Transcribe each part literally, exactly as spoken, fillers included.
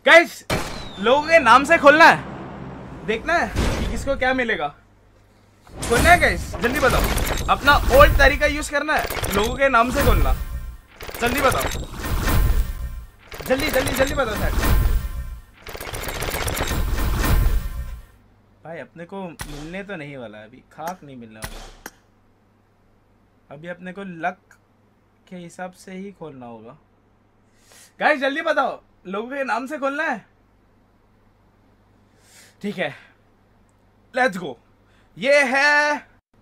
Guys लोगों के नाम से खोलना है, देखना है कि किसको क्या मिलेगा। खोलना है गाइस, जल्दी बताओ। अपना ओल्ड तरीका यूज करना है, लोगों के नाम से खोलना। जल्दी बताओ, जल्दी जल्दी जल्दी बताओ सर। भाई अपने को मिलने तो नहीं वाला है अभी, खाक नहीं मिलने वाला अभी। अपने को लक के हिसाब से ही खोलना होगा। गाइस जल्दी बताओ, लोगों के नाम से खोलना है। ठीक है, लेट्स गो। ये है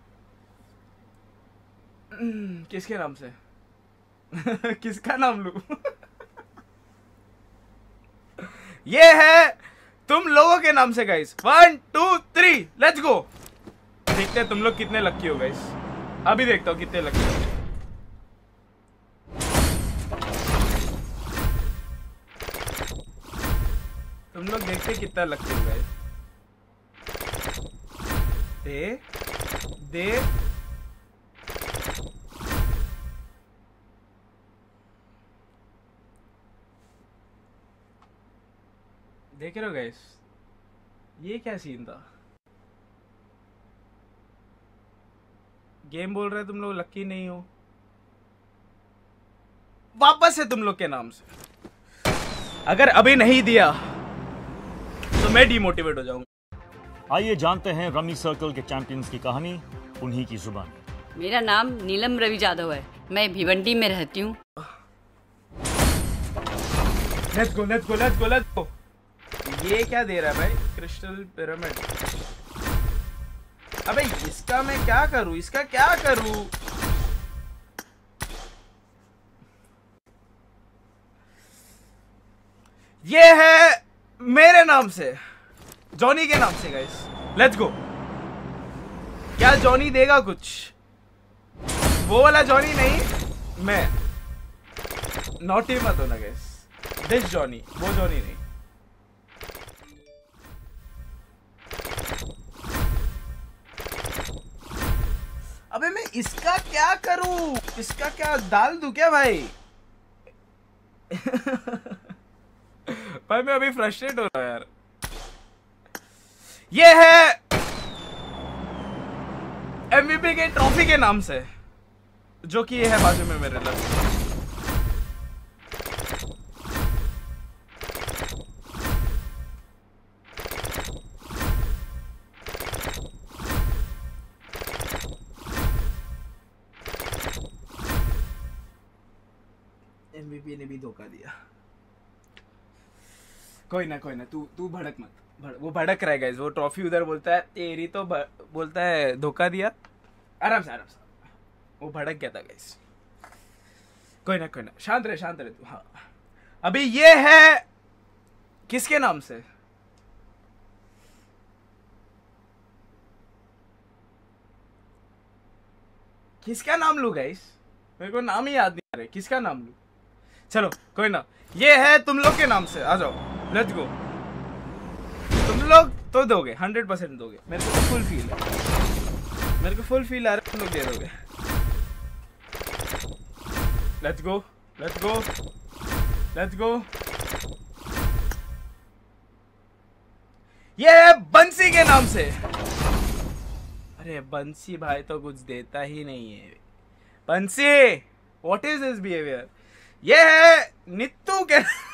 किसके नाम से किसका नाम लूं ये है तुम लोगों के नाम से guys. One two three let's go. देखते हैं तुम लोग कितने लक्की हो गाइस। अभी देखता हूँ कितने लक्की हो। तुम लोग देखते कितना लक्की हो गाइस। दे दे देख रहे हो गाइस, ये क्या सीन था। गेम बोल रहे तुम लोग लक्की नहीं हो, वापस से तुम लोग के नाम से। अगर अभी नहीं दिया तो मैं डिमोटिवेट हो जाऊंगा। आइए जानते हैं रमी सर्कल के चैंपियंस की कहानी उन्हीं की जुबान। मेरा नाम नीलम रवि जाधव है, मैं भिवंडी में रहती हूँ। Let's go let's go let's go let's go. ये क्या दे रहा है भाई, क्रिस्टल पिरामिड। अबे इसका मैं क्या करूं, इसका क्या करूं। ये है मेरे नाम से, जॉनी के नाम से गाइस। Let's go. क्या जॉनी देगा कुछ? वो वाला जॉनी नहीं, मैं नॉटी मत होना गाइस। दिस जॉनी, वो जॉनी नहीं। अबे मैं इसका क्या करूं, इसका क्या डाल दूं क्या भाई भाई मैं अभी फ्रस्ट्रेट हो रहा हूं यार। ये है एमवीपी के ट्रॉफी के नाम से, जो कि ये है बाजू में मेरे लग। एमवीपी ने भी धोखा दिया। कोई ना कोई ना, तू तू भड़क मत। भड़, वो भड़क रहा है गाइस। वो ट्रॉफी उधर बोलता है तेरी तो बोलता है धोखा दिया। आराम से आराम से, वो भड़क गया था गाइस। कोई ना कोई ना, शांत रहे शांत रहे तू। हाँ अभी ये है किसके नाम से। किसका नाम लूं गाइस, मेरे को नाम ही याद नहीं आ रहा। किसका नाम लूं, चलो कोई ना। ये है तुम लोग के नाम से, आ जाओ लेट्स गो। तुम लोग तो दोगे, हंड्रेड परसेंट दोगे, मेरे को तो फुल फील है। मेरे को फुल फील आ रहा है तुम लोग दे दोगे। Let's go let's go let's go. ये है बंसी के नाम से। अरे बंसी भाई तो कुछ देता ही नहीं है। बंसी व्हाट इज दिस बिहेवियर। ये है नित्तू के